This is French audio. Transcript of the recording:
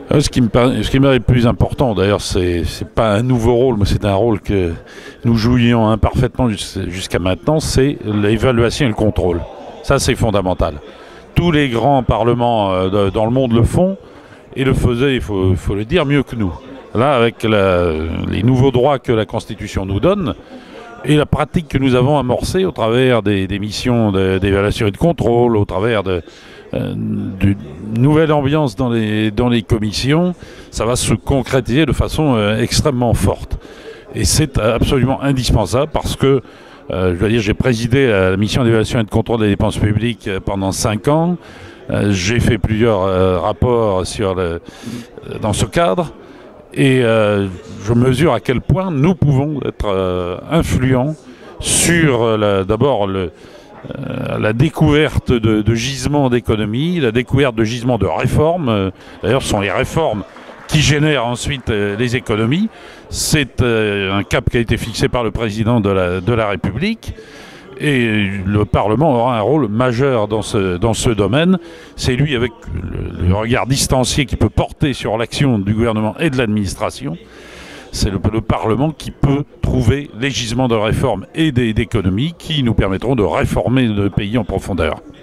Ce qui me paraît le plus important, d'ailleurs, c'est pas un nouveau rôle, mais c'est un rôle que nous jouions imparfaitement jusqu'à maintenant, c'est l'évaluation et le contrôle. Ça, c'est fondamental. Tous les grands parlements dans le monde le font et le faisaient, il faut le dire, mieux que nous. Là, avec les nouveaux droits que la Constitution nous donne et la pratique que nous avons amorcée au travers des missions d'évaluation et de contrôle, au travers d'une nouvelle ambiance dans les commissions, ça va se concrétiser de façon extrêmement forte. Et c'est absolument indispensable parce que, je dois dire, j'ai présidé la mission d'évaluation et de contrôle des dépenses publiques pendant 5 ans. J'ai fait plusieurs rapports dans ce cadre. Et je mesure à quel point nous pouvons être influents sur d'abord la découverte de gisements d'économie, la découverte de gisements de réformes. D'ailleurs, ce sont les réformes qui génèrent ensuite les économies. C'est un cap qui a été fixé par le président de la République. Et le Parlement aura un rôle majeur dans ce domaine. C'est lui, avec le regard distancié, qui peut porter sur l'action du gouvernement et de l'administration. C'est le Parlement qui peut trouver les gisements de réforme et d'économie qui nous permettront de réformer le pays en profondeur.